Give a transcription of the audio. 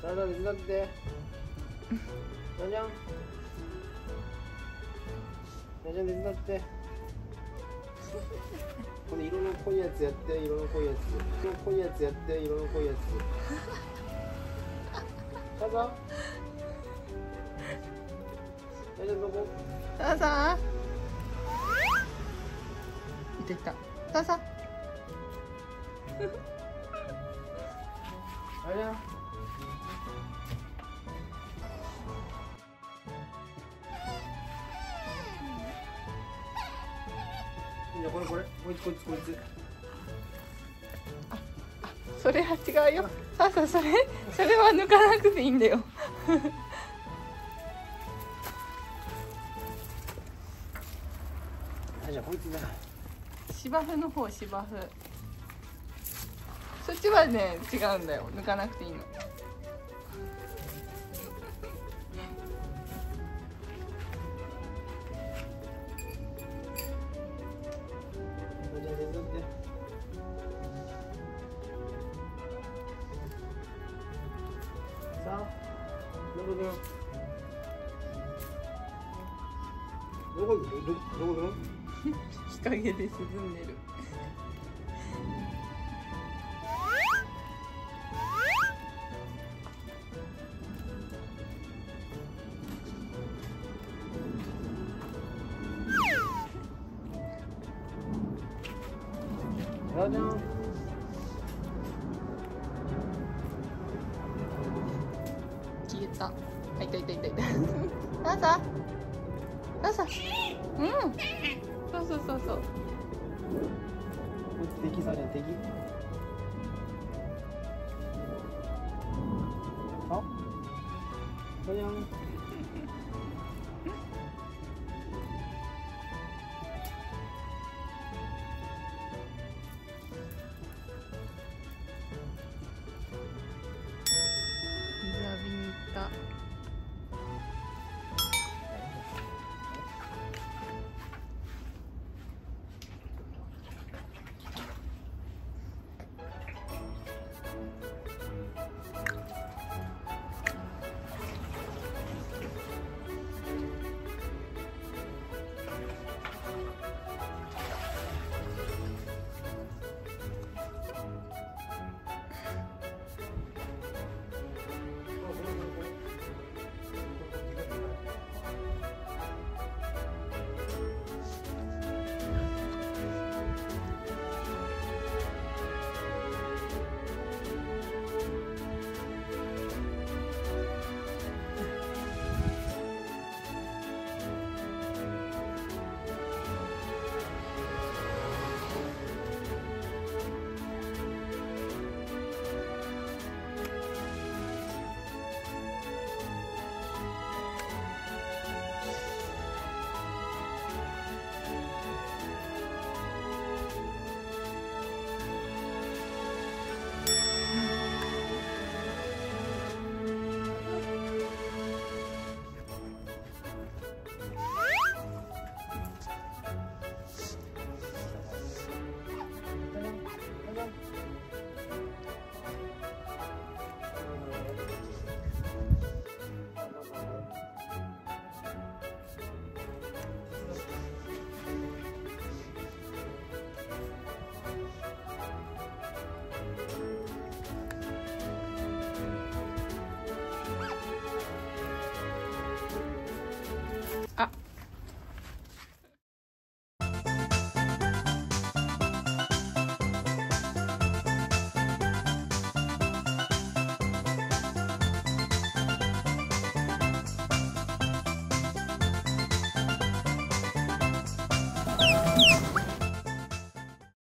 手伝って。じゃじゃん。じゃじゃん手伝って。この色の濃いやつやって、色の濃いやつ。色の濃いやつやって、色の濃いやつ。ささ。じゃじゃんどこ？ ささ。出た。ささ。 あれや。いやこれこいつ。 それは違うよ。ささそれは抜かなくていいんだよ。 じゃあこいつだ。 芝生の方芝生。そっちはね違うんだよ。抜かなくていいの。 さあ、どこ行くの？どこ行くの？ 日陰で沈んでる。 じゃじゃん。 消えた。あ、いた。ささ。ささ。うん。そう。 こいつ敵さね、敵。あ。じゃじゃん。 水浴びに行った。あ。